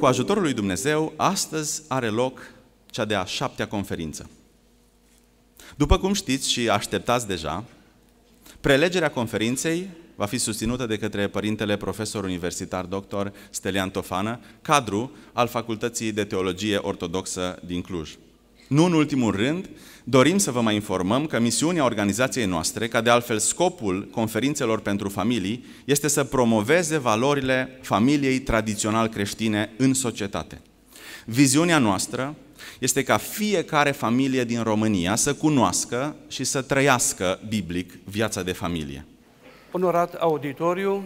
cu ajutorul lui Dumnezeu, astăzi are loc cea de-a 7-a conferință. După cum știți și așteptați deja, prelegerea conferinței va fi susținută de către părintele profesor universitar dr. Stelian Tofană, cadru al Facultății de Teologie Ortodoxă din Cluj. Nu în ultimul rând, dorim să vă mai informăm că misiunea organizației noastre, ca de altfel scopul conferințelor pentru familii, este să promoveze valorile familiei tradițional creștine în societate. Viziunea noastră este ca fiecare familie din România să cunoască și să trăiască biblic viața de familie. Onorat auditoriu,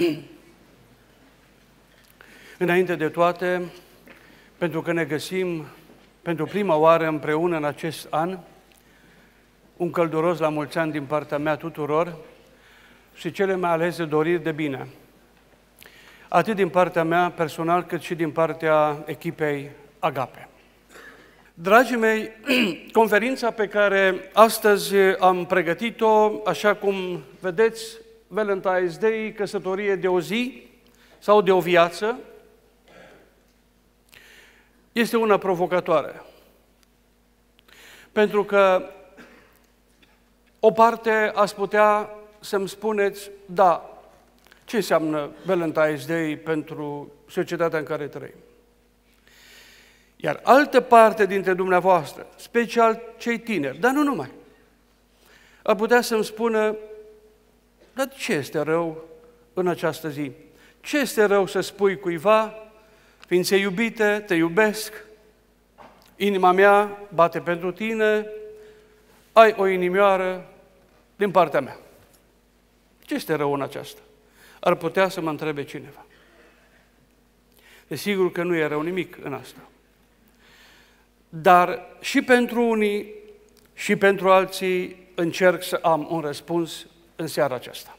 înainte de toate, pentru că ne găsim pentru prima oară împreună în acest an, un călduros la mulți ani din partea mea tuturor și cele mai alese doriri de bine, atât din partea mea personal, cât și din partea echipei Agape. Dragii mei, conferința pe care astăzi am pregătit-o, așa cum vedeți, Valentine's Day, căsătorie de o zi sau de o viață, este una provocatoare. Pentru că o parte ați putea să-mi spuneți, da, ce înseamnă Valentine's Day pentru societatea în care trăim? Iar altă parte dintre dumneavoastră, special cei tineri, dar nu numai, ar putea să-mi spună, dar ce este rău în această zi? Ce este rău să spui cuiva, ființe iubite, te iubesc, inima mea bate pentru tine, ai o inimioară din partea mea. Ce este rău în aceasta? Ar putea să mă întrebe cineva. Desigur că nu e rău nimic în asta. Dar și pentru unii și pentru alții încerc să am un răspuns în seara aceasta.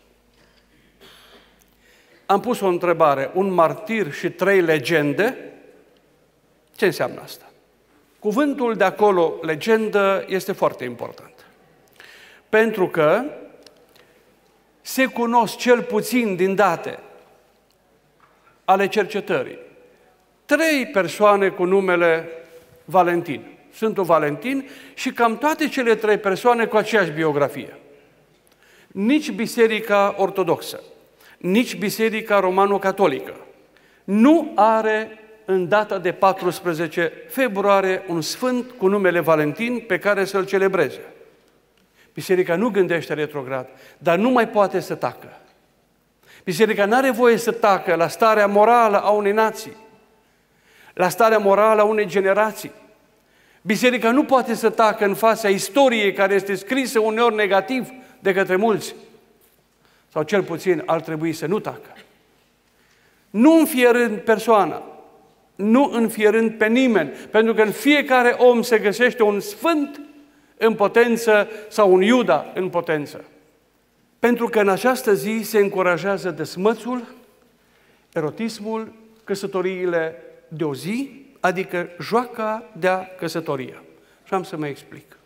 Am pus o întrebare, un martir și 3 legende, ce înseamnă asta? Cuvântul de acolo, legendă, este foarte important. Pentru că se cunosc cel puțin din date ale cercetării 3 persoane cu numele Valentin, Sfântul Valentin, și cam toate cele 3 persoane cu aceeași biografie. Nici Biserica Ortodoxă, nici Biserica Romano-Catolică nu are în data de 14 februarie un sfânt cu numele Valentin pe care să-l celebreze. Biserica nu gândește retrograd, dar nu mai poate să tacă. Biserica nu are voie să tacă la starea morală a unei nații, la starea morală a unei generații. Biserica nu poate să tacă în fața istoriei care este scrisă uneori negativ de către mulți. Sau cel puțin ar trebui să nu tacă. Nu înfierând persoana, nu înfierând pe nimeni, pentru că în fiecare om se găsește un sfânt în potență sau un Iuda în potență. Pentru că în această zi se încurajează desmățul, erotismul, căsătoriile de o zi, adică joaca de-a căsătoria. Și am să mă explic.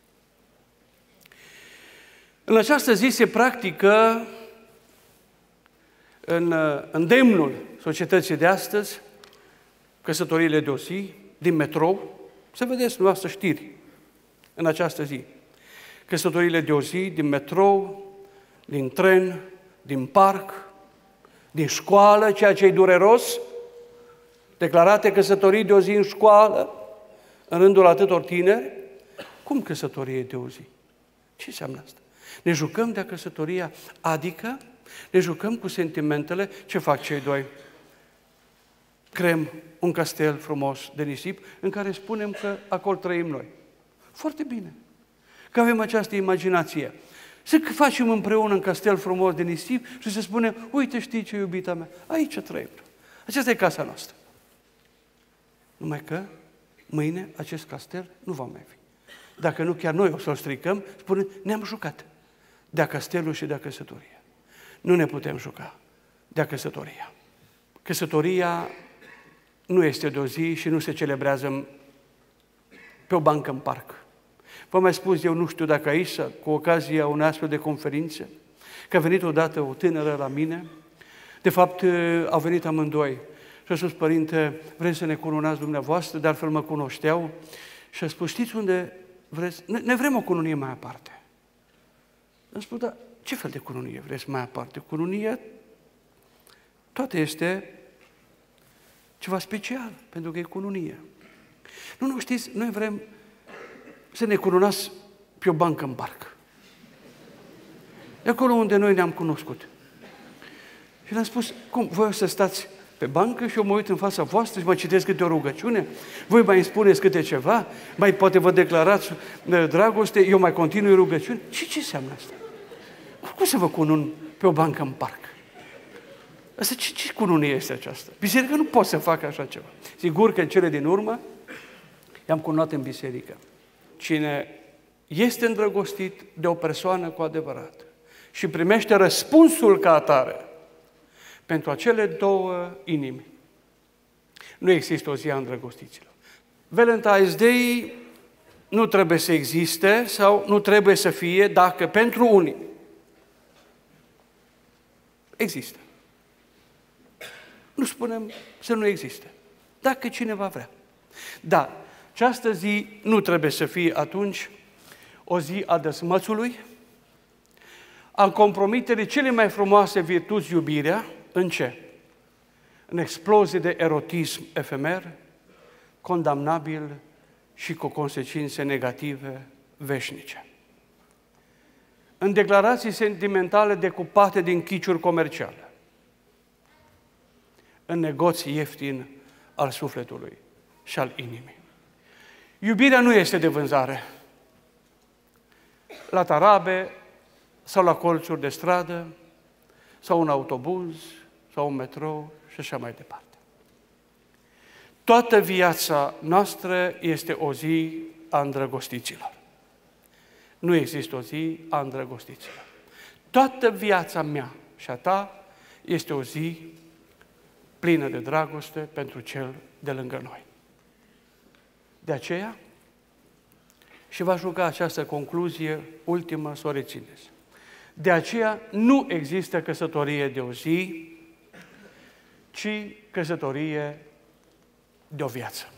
În această zi se practică în îndemnul societății de astăzi căsătoriile de o zi, din metrou, să vedeți dumneavoastră știri în această zi. Căsătoriile de o zi, din metrou, din tren, din parc, din școală, ceea ce e dureros, declarate căsătorii de o zi în școală, în rândul atâtor tineri. Cum căsătorie de o zi? Ce înseamnă asta? Ne jucăm de căsătoria, adică ne jucăm cu sentimentele. Ce fac cei 2? Creăm un castel frumos de nisip în care spunem că acolo trăim noi. Foarte bine, că avem această imaginație. Să facem împreună un castel frumos de nisip și să spunem, uite, știi ce, iubita mea, aici trăim. Aceasta e casa noastră. Numai că mâine acest castel nu va mai fi. Dacă nu, chiar noi o să-l stricăm, spunem, ne-am jucat de-a castelul și de-a căsătoria. Nu ne putem juca de-a căsătoria. Căsătoria nu este de o zi și nu se celebrează pe o bancă în parc. Vă mai spus, eu nu știu dacă aici, cu ocazia unei astfel de conferințe, că a venit odată o tânără la mine, de fapt au venit amândoi, Și a spus, părinte, vrem să ne cununați dumneavoastră, de altfel mă cunoșteau. Și a spus, știți unde vreți? Ne vrem o cununie mai aparte. Am spus, dar ce fel de cununie vreți mai aparte? Cununia, toate este ceva special, pentru că e cununie. Nu, știți, noi vrem să ne cununați pe o bancă în parc. De acolo unde noi ne-am cunoscut. Și le-am spus, cum, voi o să stați pe bancă și eu mă uit în fața voastră și mă citesc câte o rugăciune, voi mai îmi spuneți câte ceva, mai poate vă declarați dragoste, eu mai continui rugăciune. Și ce înseamnă asta? Cum să vă cunun pe o bancă în parc? Asta ce cununie este aceasta? Biserica nu poate să facă așa ceva. Sigur că în cele din urmă i-am cununat în biserică. Cine este îndrăgostit de o persoană cu adevărat și primește răspunsul ca atare pentru acele două inimi, nu există o zi a îndrăgostiților. Valentine's Day nu trebuie să existe sau nu trebuie să fie dacă pentru unii există. Nu spunem să nu existe, dacă cineva vrea. Dar această zi nu trebuie să fie atunci o zi a dăsmățului, a compromiterii cele mai frumoase virtuți, iubirea. În ce? În explozie de erotism efemer, condamnabil și cu consecințe negative veșnice. În declarații sentimentale decupate din chiciuri comerciale. În negoții ieftini al sufletului și al inimii. Iubirea nu este de vânzare. La tarabe sau la colțuri de stradă, sau un autobuz, sau un metrou și așa mai departe. Toată viața noastră este o zi a îndrăgostiților. Nu există o zi a îndrăgostiților. Toată viața mea și a ta este o zi plină de dragoste pentru cel de lângă noi. De aceea, și v-aș ruga această concluzie ultimă să o rețineți. De aceea nu există căsătorie de o zi, ci căsătorie de o viață.